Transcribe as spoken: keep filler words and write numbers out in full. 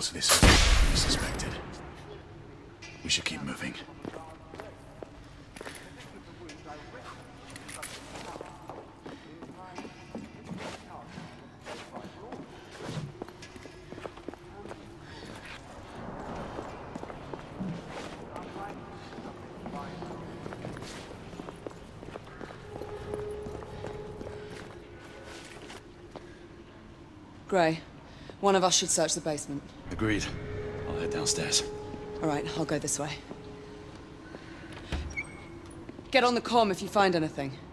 was this than we suspected. We should keep moving. Gray, one of us should search the basement. Agreed. I'll head downstairs. All right, I'll go this way. Get on the comm if you find anything.